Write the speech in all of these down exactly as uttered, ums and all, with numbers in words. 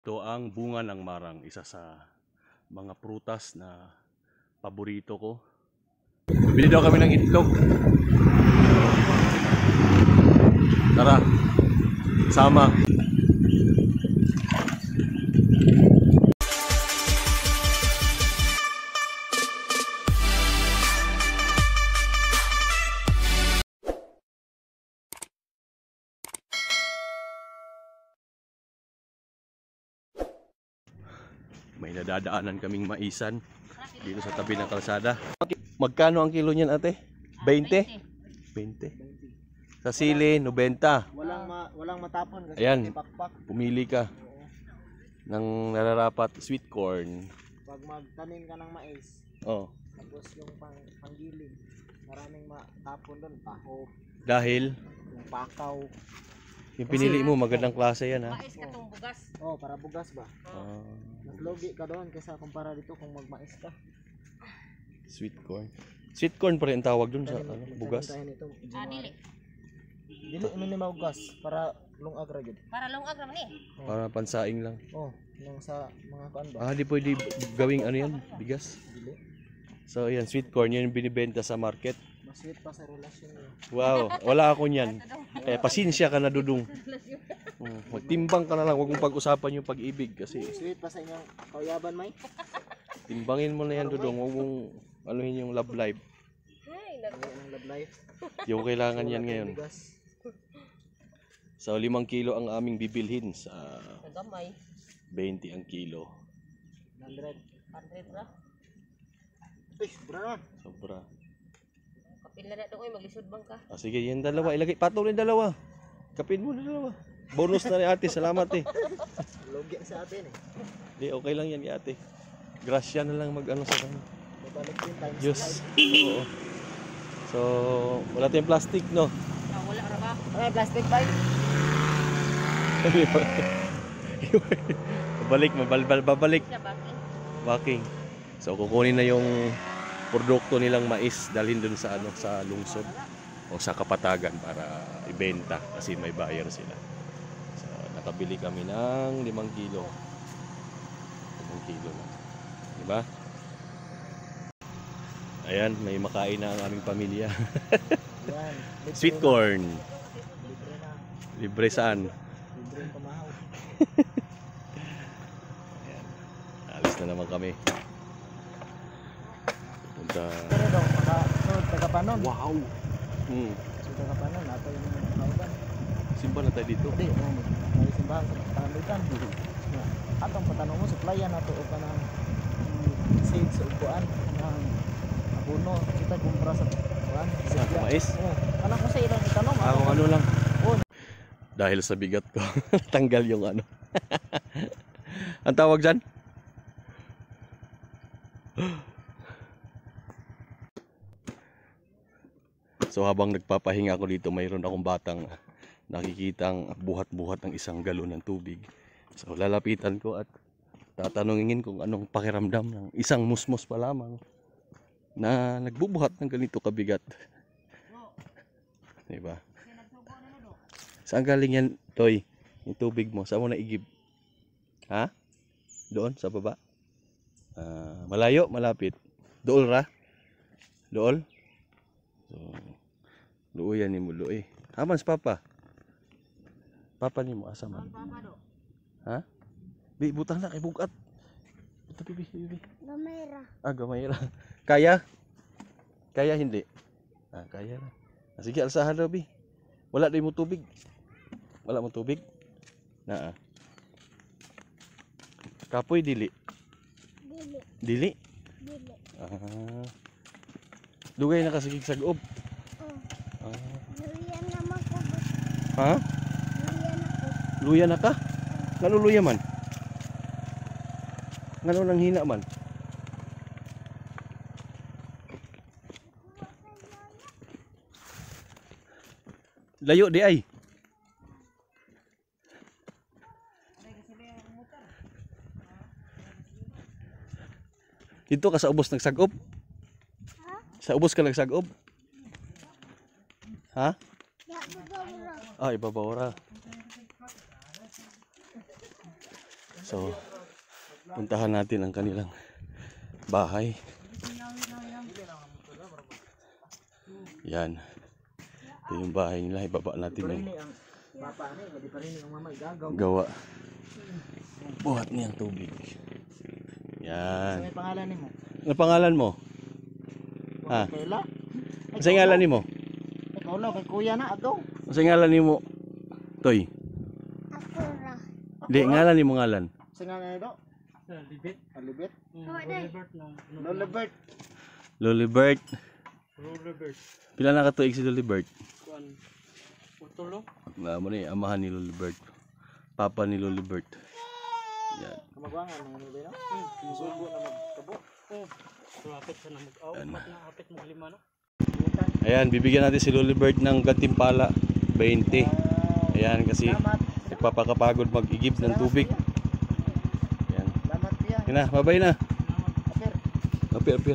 Ito ang bunga ng marang, isa sa mga prutas na paborito ko. Bili daw kami ng itlog. Tara, sama. May nadadaanan kaming maisan dito sa tabi ng kalsada. Magkano ang kilo niyan, ate? twenty? twenty. Sa sili, ninety. Walang ma walang matapon kasi Ayan, may pakpak. pumili ka ng nararapat sweet corn. Pag magtanim ka ng mais, Oh, tapos yung pang panggiling, maraming matapon doon, taho, dahil yung pakaw. yung pinili mo magandang klase yan, ha? Mais ka tong bugas. Oh, para bugas ba? Ah, Mas logi ka doon kaysa kumpara dito kung magmais ka. sweet corn. Sweet corn pa rin ang tawag dun sa Tanim- ano, tanim bugas. tayo nito, Ah, January. dili. Dili ano ni bugas para lungag ra gyud. Para lungag naman eh. Para pansaing lang. Oh, nung sa mga kuan ba? Ah, di pwede gawing ano yan, bigas. Dili. So, yan, sweet corn, yan yung binibenta sa market. Mas sweet pa sa relasyon niyo. Wow, wala ako niyan. Eh, pasensya ka na, Dudong. Hmm, magtimbang ka na lang, huwag mong pag-usapan yung pag-ibig kasi Sweet pa sa inyong kauyaban, may. timbangin mo na yan, Dudong. Huwag mong anuhin yung love life. Ay, Ang ang love life. Di ko kailangan Wala yan tayong ngayon. bigas. So, limang kilo ang aming bibilhin sa nagamay. twenty ang kilo. one hundred. Hundred ra. Uy, sobra naman. Sobra. Kapil na na doon, maglisod bang ka? Ah, sige, yan dalawa. Ilagay, patong yung dalawa. Kapin mo na dalawa. Bonus na ni ate. Salamat eh. Logi sa atin eh. Di, okay lang yan, ate. Grasya na lang mag-ano sa kanya. Babalik din times Diyos. five. Oo. So, wala tayong plastic, no? Ah, wala ra ba? Ay, plastic bag. Babalik, mabalbal, babalik. Siya baki. Backing. So, kukunin na yung produkto nilang mais, dalhin dun sa ano, sa lungsod o sa kapatagan para ibenta kasi may buyer sila. So, nakabili kami ng limang kilo. limang kilo lang. Diba? Ayan, may makain na ang aming pamilya. Yan. Libre Sweet na. corn. Libre na. Libre saan? Libre yung pamahaw. Ayan. Alis na naman kami. Punta. Pero daw, maka, so, tagapanon. Wow! Hmm. So, tagapanon, nato yung kauban. Simba na tayo dito. Hindi, oh, may simbahan sa panganitan. Atong patanong mo, supplyan nato o ka ng mm, seeds o upuan ng abono. Kita kumpra sa kuan. Sa mais? Oo. Anak mo sa ilang itanong. Ako ano lang. Oh. Dahil sa bigat ko, tanggal yung ano. Ang tawag dyan? So habang nagpapahinga ako dito, mayroon akong batang nakikitang buhat-buhat ng isang galon ng tubig. So lalapitan ko at tatanungin kung anong pakiramdam ng isang musmos pa lamang na nagbubuhat ng ganito kabigat. Diba? Saan galing yan, Toy? Yung tubig mo, saan mo naigib? Ha? Doon, sa baba? Ah, malayo, malapit. Dool ra? Dool? So, luoy yan ni mo, luoy. Haman sa papa? Papa ni mo, asa man? Ha? Bi, butang na kay bugat. Ito, bibi, bibi. Gamera. Ah, gamay ra. Kaya? Kaya hindi? Ah, kaya na. Ah, sige, alsahan daw, bi. Wala din mo tubig. Wala mo tubig? Naa. Kapoy dili. Dili. Dili? Dili. Ah. Dugay na kasigig sa goob. Oh, Ah. luyan naman ko. Ha? Luyan ako. Luya na ka? Ngano luya man? Ngano nang hina man? Layo di ay. Dito ka sa ubos nagsagop? Sa ubos ka nagsagop? Ha? Ya, babaw ra. Ah, ibabaw ra. So, puntahan natin ang kanilang bahay. Yan. Ito yung bahay nila. Ibaba natin yung gawa. Buhat niyang tubig. Yan. Ano pangalan ni mo? Ano pangalan mo? Ha? Kaila? Ano sa ngalan ni mo? Ikaw lang, kay kuya na, agaw. Ano sa ngalan ni mo? Toy. Akura. Hindi, ngalan ni mo ngalan. Sa nga na ito? Libet. Alibet? Lolibert na. Lolibert. Lolibert. Lolibert. Pila na katuig si Lolibert? Kuan. Utulo. Na mo ni amahan ni Lolibert. Papa ni Lolibert. Yan. Kamagwangan ng ano ba no? Musugo na magkabo. Oh. Lapit sa namag-aw. Ano? Mat na apit mo lima no. Ayan, bibigyan natin si Lolibert ng gantimpala. twenty. Ayan, kasi Salamat. nagpapakapagod mag-igib ng tubig. Ayan. Salamat piya. Yan na, babay na. Apir. Apir, apir.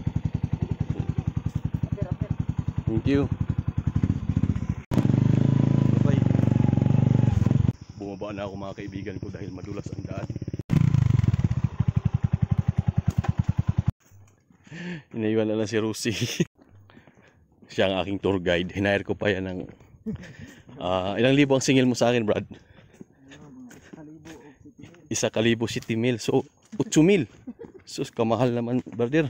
Apir, apir. Thank you. Bye. Bumaba na ako mga kaibigan ko dahil madulas ang daan. Inaiwan na lang si Rusi. Siya ang aking tour guide. Hinire ko pa yan ng ah, ilang libo ang singil mo sa akin, Brad? Isa kalibo city mil. So, utso mil. Sus, kamahal naman, brother.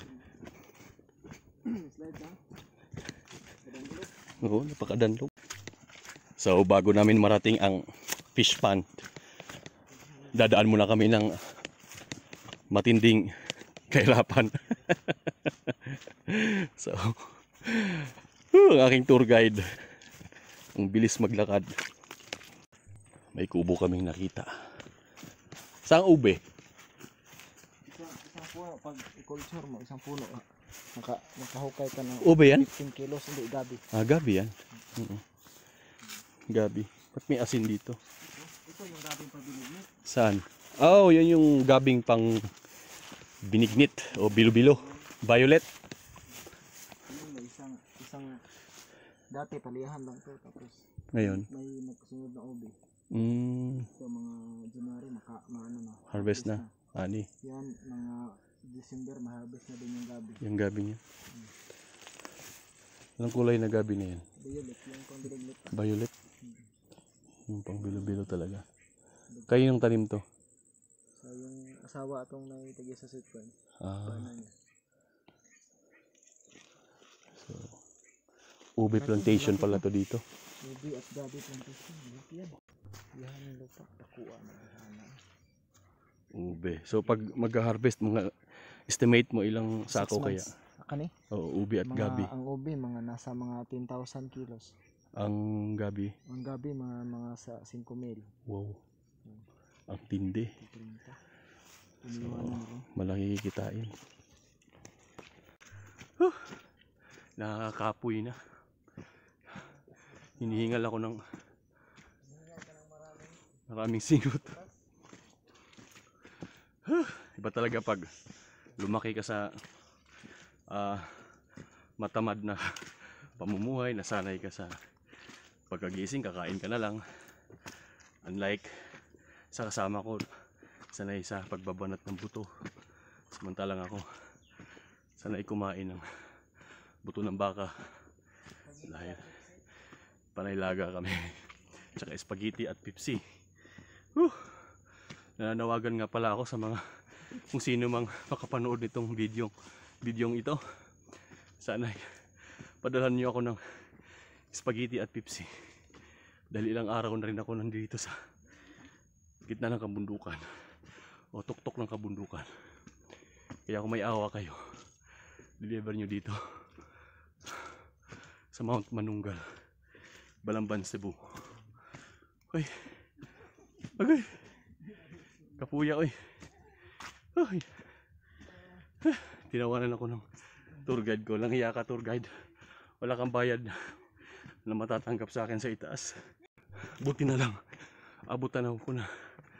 Oo, napakadanlog. So, bago namin marating ang fish pond, dadaan muna kami ng matinding kahirapan. So, uh, ang aking tour guide, ang bilis maglakad. May kubo kaming nakita. Saan ube? Isang, isang puno, pag i-culture mo, isang puno, ah, maka, makahukay ka ng Ube yan? fifteen kilos, hindi gabi. Ah, gabi yan. Oo. Gabi. Ba't may asin dito? Ito yung gabing pabilignit. Saan? Oh, yan yung gabing pang binignit o bilo-bilo. Violet. Yun, may isang, isang, dati palihan lang to, tapos Ngayon. may nagsunod na ube. Mm, So mga January, maka, maano na. harvest na. Ani. Yan, mga December, ma-harvest na din yung gabi. Yung gabi niya. Anong kulay na gabi na yan? Violet, yung pabilignit. Violet. Yung pang bilo-bilo talaga. Kayo yung tanim to? So yung asawa atong naitagi sa sitcoin, Ah, paano niya. so, ube plantation pala to dito. Ube at gabi plantation, laki yan. Yan yung lupa, takuha na sana. Ube. So pag mag-harvest, mga estimate mo ilang sako kaya? Akani? Oo, ube at Mga, gabi. ang ube, mga nasa mga ten thousand kilos. Ang gabi, Ang gabi, mga, mga sa five mil. wow. Ang tindi. Titinta. Iniwanan ko. Malaki kikitain. Huh. Nakakapoy na. Hinihingal ako ng maraming singot. Huh. Iba talaga pag lumaki ka sa uh, matamad na pamumuhay, nasanay ka sa pagkagising, kakain ka na lang. Unlike sa kasama ko, sanay sa pagbabanat ng buto. Samantalang ako, sanay kumain ng buto ng baka. Dahil panaylaga kami. Tsaka spaghetti at Pepsi. Whew. Nananawagan nga pala ako sa mga kung sino mang makapanood nitong video videong ito. Sana padalhan niyo ako ng spaghetti at Pepsi. Dahil ilang araw na rin ako nandito sa gitna ng kabundukan o tuktok ng kabundukan. Kaya kung may awa kayo, deliver nyo dito sa Mount Manunggal, Balamban, Cebu. Uy, agay, kapuya, uy. Uy. Tinawanan ako ng tour guide ko. Lang hiya ka, tour guide. Wala kang bayad na matatanggap sa akin sa itaas. Buti na lang, abutan ako na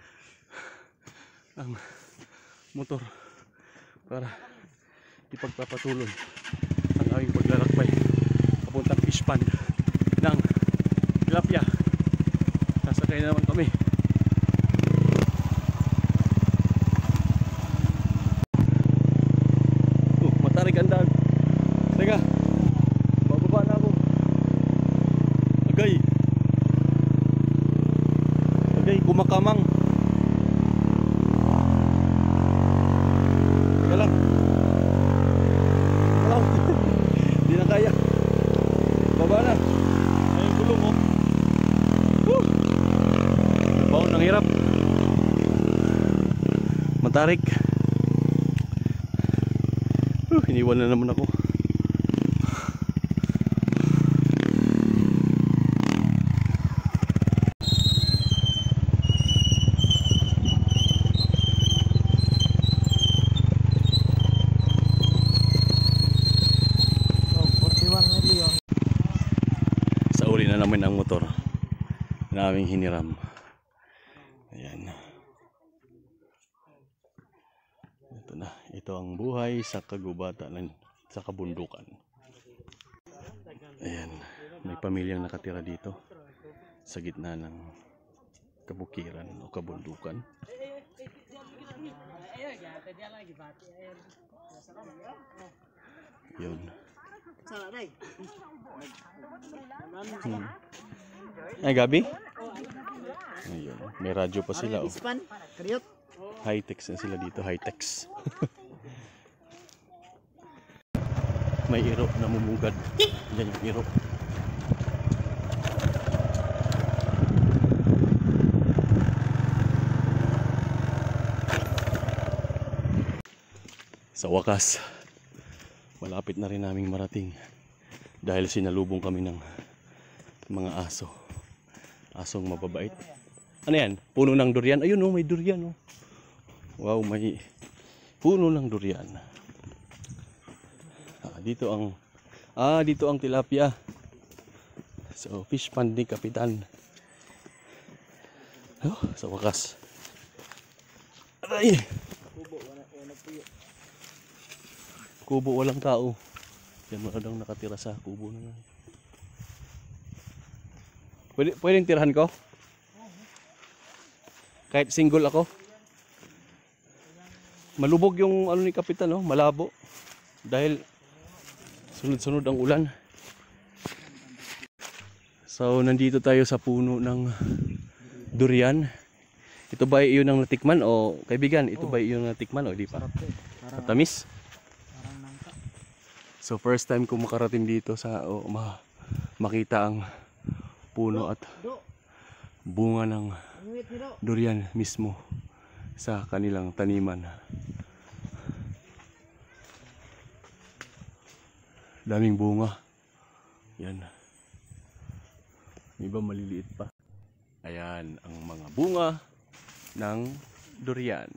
ang motor para ipagpapatuloy ang aming paglalakbay papuntang fish pond ng tilapia. Sasakay na naman kami. matarik. Uh, iniwan na naman ako. Oh, forty-one million. Sa uli na namin ang motor naming hiniram. Ayan. Ito na. Ito ang buhay sa kagubatan, sa kabundukan. Ayan. May pamilyang nakatira dito sa gitna ng kabukiran o kabundukan. Yun. Hmm. Ay, Gabi? Ayun. May radyo pa sila. Oh. Ispan, kriot. High-tech na sila dito. High-tech. May iro na mumugad. Yan yung iro. Sa wakas, malapit na rin naming marating dahil sinalubong kami ng mga aso. Asong mababait. Ano yan? Puno ng durian. Ayun oh, may durian oh. Wow, may puno ng durian. Ah, dito ang Ah, dito ang tilapia. So, fish pond ni Kapitan. Oh, sa wakas. Aray! Kubo, walang tao. Yan, wala daw nakatira sa kubo na. Pwede, pwedeng tirahan ko? Kahit single ako? Malubog yung ano ni Kapitan, no? Malabo. Dahil sunod-sunod ang ulan. So, nandito tayo sa puno ng durian. Ito ba iyon ang natikman o kaibigan? Ito ba iyon ang natikman o di pa? Matamis? So first time ko makarating dito sa o ma, makita ang puno at bunga ng durian mismo sa kanilang taniman. Daming bunga. Yan. May iba maliliit pa. Ayan ang mga bunga ng durian.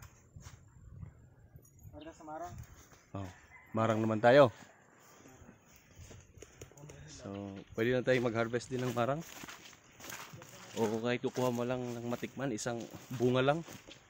Oh, marang naman tayo. So, pwede na tayong mag-harvest din ng marang. O kahit kukuha mo lang ng matikman, isang bunga lang.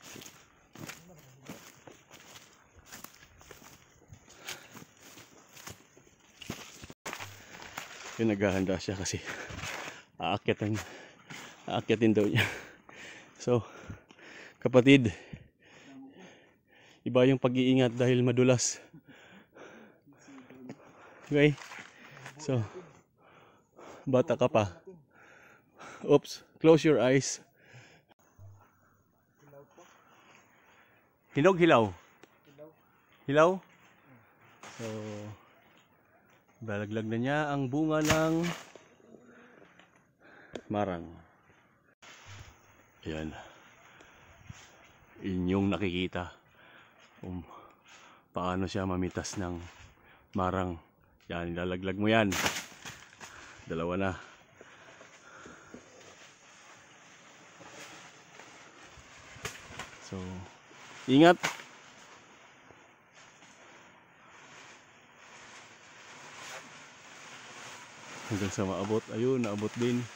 Yun, naghahanda siya kasi aakyatin, aakyatin daw niya. So, kapatid, iba yung pag-iingat dahil madulas. Okay? So, bata ka pa. Oops, close your eyes. Hinog hilaw. Hilaw? So, balaglag na niya ang bunga ng marang. Ayan. Inyong nakikita kung paano siya mamitas ng marang. Yan, ilalaglag mo yan. Dalawa na. So, ingat. Hanggang sa maabot. Ayun, naabot din.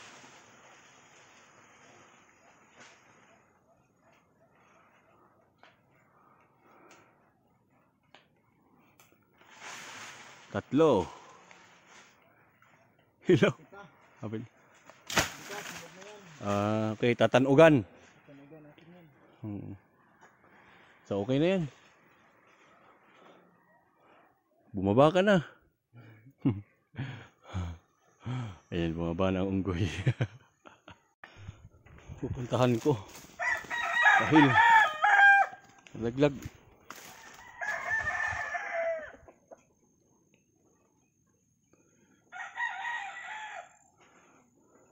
Tatlo. Hello. Abin. Ah, okay, tatanugan. Hmm. So okay na yan. Bumaba ka na. Ayan, bumaba na ang unggoy. Pupuntahan ko dahil laglag.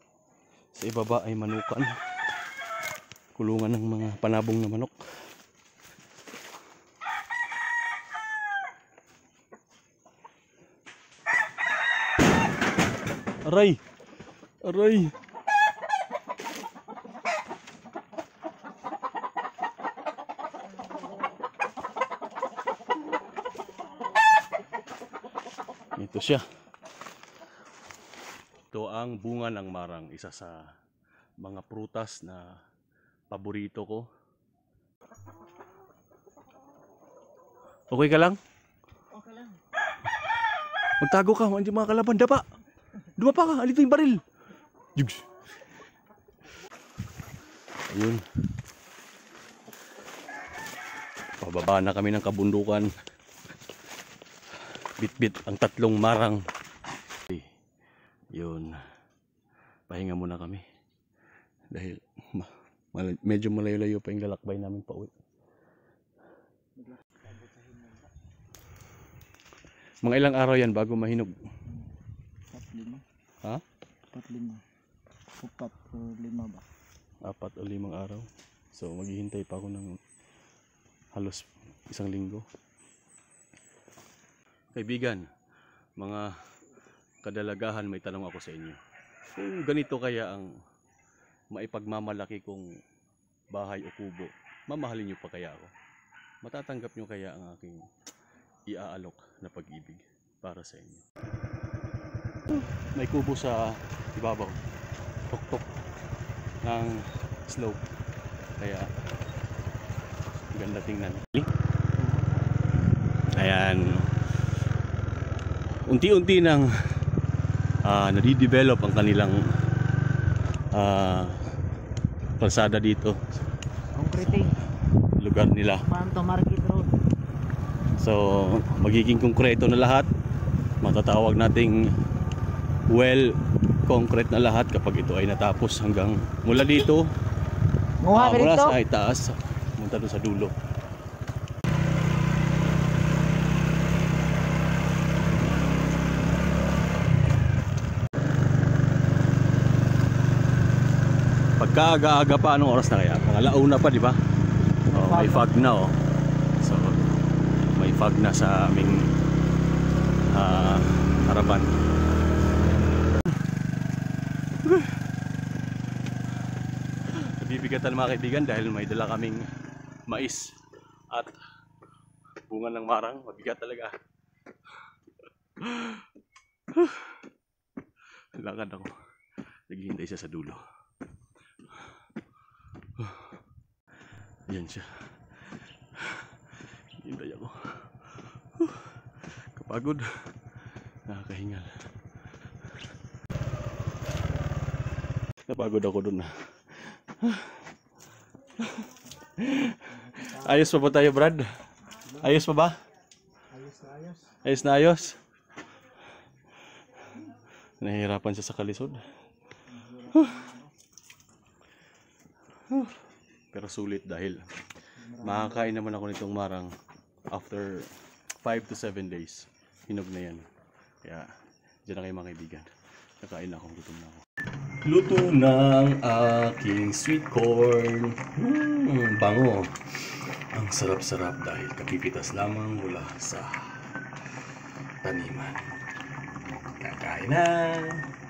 Sa ibaba ay manukan, kulungan ng mga panabong na manok. Aray! Aray! Ito siya. Ito ang bunga ng marang, isa sa mga prutas na paborito ko. Okay ka lang? Okay lang. Magtago ka, hindi mga kalaban, dapa. Dumapa ka, alito yung baril. Yugs. Ayun. Pababa na kami ng kabundukan. Bit-bit ang tatlong marang. Yun. Pahinga muna kami. Dahil ma mal medyo malayo-layo pa yung lalakbay namin pa uwi. Mga ilang araw yan bago mahinog? Pat lima. Ha? Pat lima. Upat o lima ba? Apat o limang araw. So maghihintay pa ako ng halos isang linggo. Kaibigan, mga kadalagahan, may tanong ako sa inyo. Kung ganito kaya ang maipagmamalaki kong bahay o kubo, mamahalin niyo pa kaya ako? Matatanggap niyo kaya ang aking iaalok na pag-ibig para sa inyo? May kubo sa ibabaw, tok-tok ng slope, kaya ganda tingnan. Ayan, unti-unti nang uh, nadidevelop ang kanilang uh, kalsada dito, Concreting. lugar nila. Panto Market Road. So magiging konkreto na lahat, matatawag nating well concrete na lahat kapag ito ay natapos, hanggang mula dito, Muha uh, ka mula dito. sa itaas, punta doon sa dulo. Pagkaaga-aga pa, anong oras na kaya? Mga alauna pa, di ba? Oh, may fog na, oh. So, may fog na sa aming uh, harapan. Nabibigatan mga kaibigan dahil may dala kaming mais at bunga ng marang. Mabigat talaga. Lakad ako. Naghihintay siya sa dulo. Yan siya. Hintay ako. Kapagod. Nakakahingal. Napagod ako dun. Ayos pa ba tayo, Brad? Ayos pa ba? Ayos na ayos. Ayos na ayos. Nahihirapan siya sa kalisod. Pero sulit dahil makakain naman ako nitong marang after five to seven days. Hinog na yan. Kaya dyan na kayo mga kaibigan. Nakain ako, gutom na ako. Luto ng aking sweet corn. Hmm, bango. Ang sarap-sarap dahil kapipitas lamang mula sa taniman. Kakain na!